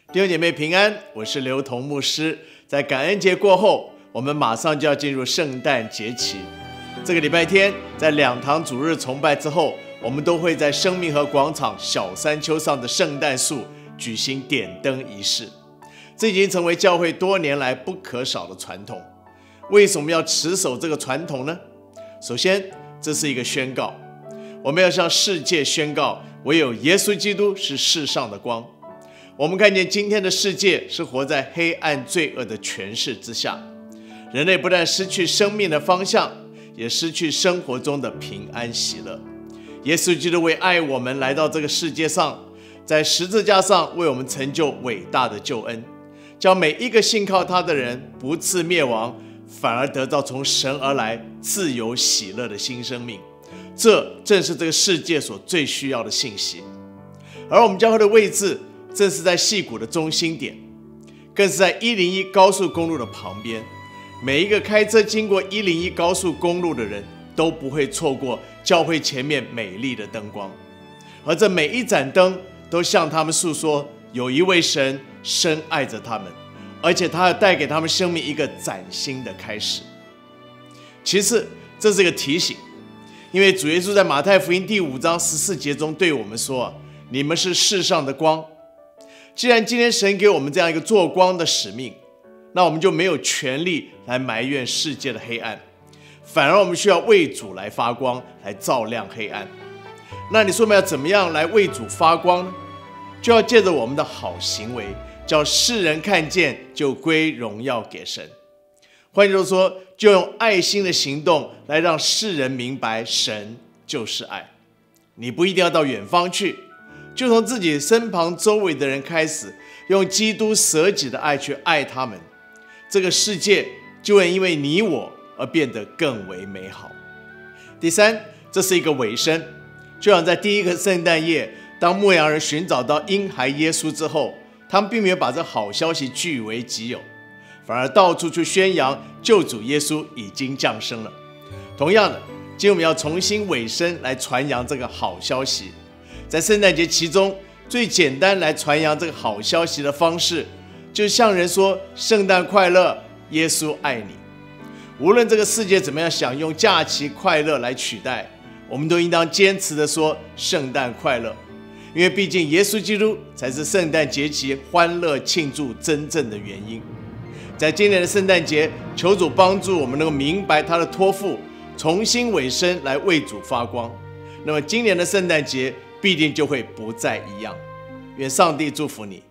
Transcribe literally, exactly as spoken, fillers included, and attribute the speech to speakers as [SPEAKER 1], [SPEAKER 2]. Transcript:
[SPEAKER 1] 弟兄姐妹平安，我是刘同牧师。在感恩节过后，我们马上就要进入圣诞节期。这个礼拜天，在两堂主日崇拜之后，我们都会在生命河广场小山丘上的圣诞树举行点灯仪式。这已经成为教会多年来不可少的传统。为什么要持守这个传统呢？首先，这是一个宣告，我们要向世界宣告，唯有耶稣基督是世上的光。我们看见今天的世界是活在黑暗罪恶的权势之下，人类不但失去生命的方向，也失去生活中的平安喜乐。耶稣基督为爱我们来到这个世界上，在十字架上为我们成就伟大的救恩，叫每一个信靠他的人不致灭亡，反而得到从神而来自由喜乐的新生命。这正是这个世界所最需要的信息。而我们教会的位置正是在矽谷的中心点，更是在一零一高速公路的旁边。每一个开车经过一零一高速公路的人都不会错过教会前面美丽的灯光，而这每一盏灯都向他们诉说，有一位神深爱着他们，而且他要带给他们生命一个崭新的开始。其次，这是一个提醒，因为主耶稣在马太福音第五章十四节中对我们说，你们是世上的光。既然今天神给我们这样一个做光的使命，那我们就没有权利来埋怨世界的黑暗，反而我们需要为主来发光，来照亮黑暗。那你说我们要怎么样来为主发光呢？就要借着我们的好行为，叫世人看见，就归荣耀给神。换句话说，就用爱心的行动来让世人明白神就是爱。你不一定要到远方去，就从自己身旁周围的人开始，用基督舍己的爱去爱他们，这个世界就会因为你我而变得更为美好。第三，这是一个尾声，就像在第一个圣诞夜，当牧羊人寻找到婴孩耶稣之后，他们并没有把这好消息据为己有，反而到处去宣扬救主耶稣已经降生了。同样的，今天我们要重新尾声来传扬这个好消息。在圣诞节其中，最简单来传扬这个好消息的方式，就是向人说圣诞快乐，耶稣爱你。无论这个世界怎么样想用假期快乐来取代，我们都应当坚持的说圣诞快乐，因为毕竟耶稣基督才是圣诞节期欢乐庆祝真正的原因。在今年的圣诞节，求主帮助我们能够明白他的托付，重新委身来为主发光。那么今年的圣诞节必定就会不再一样。愿上帝祝福你。